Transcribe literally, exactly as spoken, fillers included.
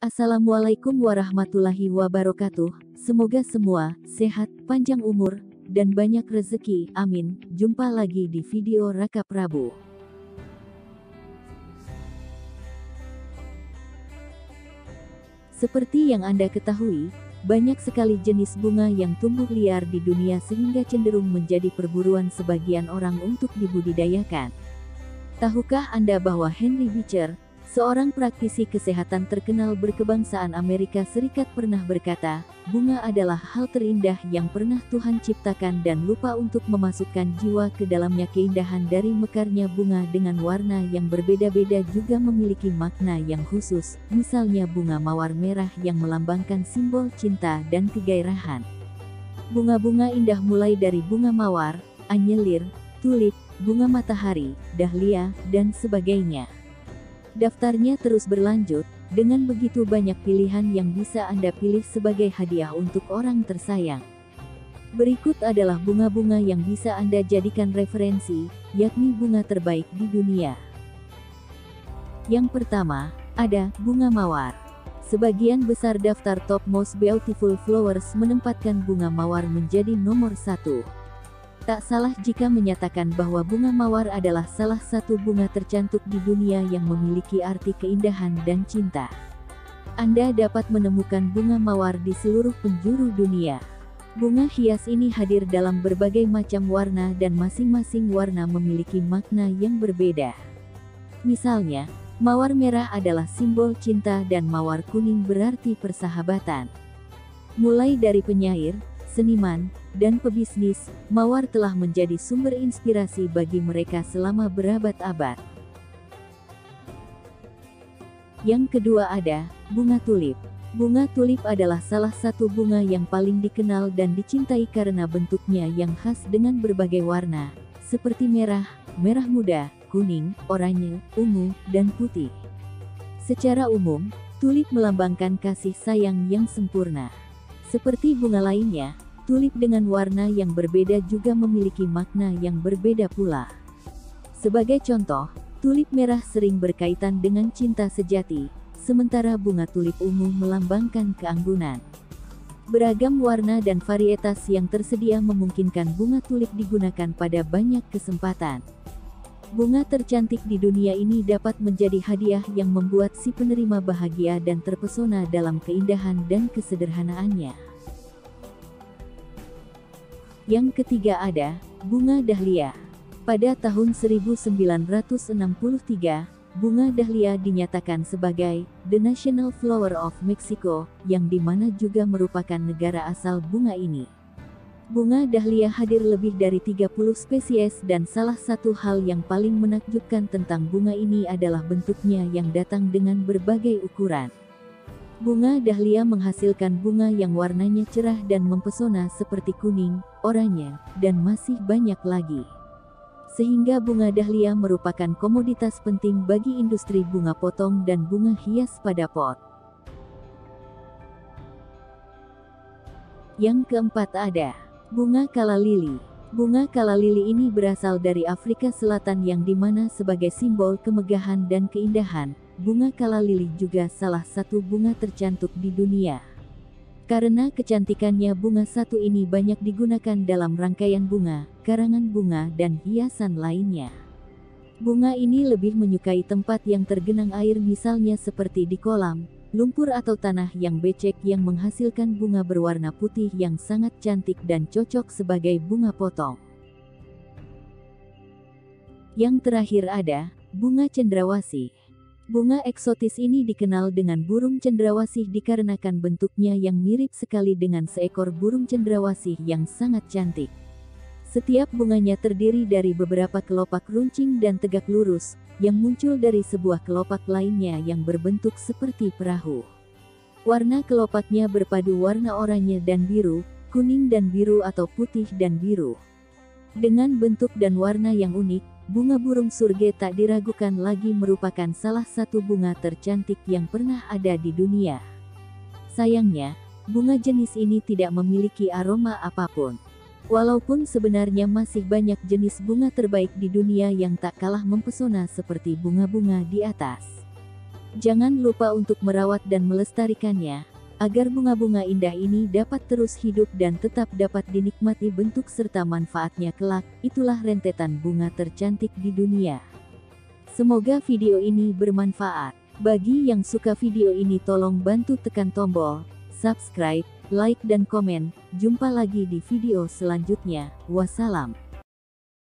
Assalamualaikum warahmatullahi wabarakatuh. Semoga semua sehat, panjang umur, dan banyak rezeki. Amin. Jumpa lagi di video Raka Prabu. Seperti yang Anda ketahui, banyak sekali jenis bunga yang tumbuh liar di dunia sehingga cenderung menjadi perburuan sebagian orang untuk dibudidayakan. Tahukah Anda bahwa Henry Beecher, seorang praktisi kesehatan terkenal berkebangsaan Amerika Serikat pernah berkata, bunga adalah hal terindah yang pernah Tuhan ciptakan dan lupa untuk memasukkan jiwa ke dalamnya. Keindahan dari mekarnya bunga dengan warna yang berbeda-beda juga memiliki makna yang khusus, misalnya bunga mawar merah yang melambangkan simbol cinta dan kegairahan. Bunga-bunga indah mulai dari bunga mawar, anyelir, tulip, bunga matahari, dahlia, dan sebagainya. Daftarnya terus berlanjut, dengan begitu banyak pilihan yang bisa Anda pilih sebagai hadiah untuk orang tersayang. Berikut adalah bunga-bunga yang bisa Anda jadikan referensi, yakni bunga terbaik di dunia. Yang pertama, ada bunga mawar. Sebagian besar daftar top most beautiful flowers menempatkan bunga mawar menjadi nomor satu. Tak salah jika menyatakan bahwa bunga mawar adalah salah satu bunga tercantik di dunia yang memiliki arti keindahan dan cinta. Anda dapat menemukan bunga mawar di seluruh penjuru dunia. Bunga hias ini hadir dalam berbagai macam warna dan masing-masing warna memiliki makna yang berbeda. Misalnya, mawar merah adalah simbol cinta dan mawar kuning berarti persahabatan. Mulai dari penyair, seniman, dan pebisnis, mawar telah menjadi sumber inspirasi bagi mereka selama berabad-abad. Yang kedua ada bunga tulip. Bunga tulip adalah salah satu bunga yang paling dikenal dan dicintai karena bentuknya yang khas dengan berbagai warna, seperti merah, merah muda, kuning, oranye, ungu, dan putih. Secara umum, tulip melambangkan kasih sayang yang sempurna. Seperti bunga lainnya, tulip dengan warna yang berbeda juga memiliki makna yang berbeda pula. Sebagai contoh, tulip merah sering berkaitan dengan cinta sejati, sementara bunga tulip ungu melambangkan keanggunan. Beragam warna dan varietas yang tersedia memungkinkan bunga tulip digunakan pada banyak kesempatan. Bunga tercantik di dunia ini dapat menjadi hadiah yang membuat si penerima bahagia dan terpesona dalam keindahan dan kesederhanaannya. Yang ketiga ada bunga dahlia. Pada tahun seribu sembilan ratus enam puluh tiga, bunga dahlia dinyatakan sebagai the national flower of Mexico, yang dimana juga merupakan negara asal bunga ini. Bunga dahlia hadir lebih dari tiga puluh spesies dan salah satu hal yang paling menakjubkan tentang bunga ini adalah bentuknya yang datang dengan berbagai ukuran. Bunga dahlia menghasilkan bunga yang warnanya cerah dan mempesona seperti kuning, oranye, dan masih banyak lagi. Sehingga bunga dahlia merupakan komoditas penting bagi industri bunga potong dan bunga hias pada pot. Yang keempat ada bunga kala lili. Bunga kala lili ini berasal dari Afrika Selatan yang dimana sebagai simbol kemegahan dan keindahan, bunga kala lili juga salah satu bunga tercantik di dunia. Karena kecantikannya, bunga satu ini banyak digunakan dalam rangkaian bunga, karangan bunga, dan hiasan lainnya. Bunga ini lebih menyukai tempat yang tergenang air, misalnya seperti di kolam, lumpur atau tanah yang becek yang menghasilkan bunga berwarna putih yang sangat cantik dan cocok sebagai bunga potong. Yang terakhir ada bunga cendrawasih. Bunga eksotis ini dikenal dengan burung cendrawasih dikarenakan bentuknya yang mirip sekali dengan seekor burung cendrawasih yang sangat cantik. Setiap bunganya terdiri dari beberapa kelopak runcing dan tegak lurus, yang muncul dari sebuah kelopak lainnya yang berbentuk seperti perahu. Warna kelopaknya berpadu warna oranye dan biru, kuning dan biru atau putih dan biru. Dengan bentuk dan warna yang unik, bunga burung surge tak diragukan lagi merupakan salah satu bunga tercantik yang pernah ada di dunia. Sayangnya, bunga jenis ini tidak memiliki aroma apapun. Walaupun sebenarnya masih banyak jenis bunga terbaik di dunia yang tak kalah mempesona seperti bunga-bunga di atas. Jangan lupa untuk merawat dan melestarikannya, agar bunga-bunga indah ini dapat terus hidup dan tetap dapat dinikmati bentuk serta manfaatnya kelak. Itulah rentetan bunga tercantik di dunia. Semoga video ini bermanfaat. Bagi yang suka video ini tolong bantu tekan tombol subscribe, like dan komen. Jumpa lagi di video selanjutnya. Wassalam.